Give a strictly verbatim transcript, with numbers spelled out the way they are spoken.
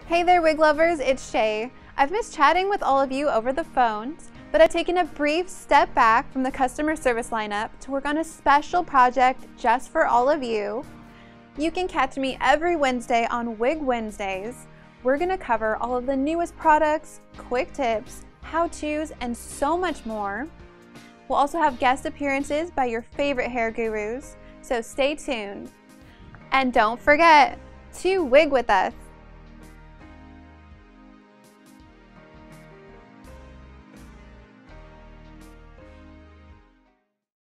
Hey there, wig lovers, it's Shay. I've missed chatting with all of you over the phones, but I've taken a brief step back from the customer service lineup to work on a special project just for all of you. You can catch me every Wednesday on Wig Wednesdays. We're gonna cover all of the newest products, quick tips, how-tos, and so much more. We'll also have guest appearances by your favorite hair gurus, so stay tuned. And don't forget to wig with us.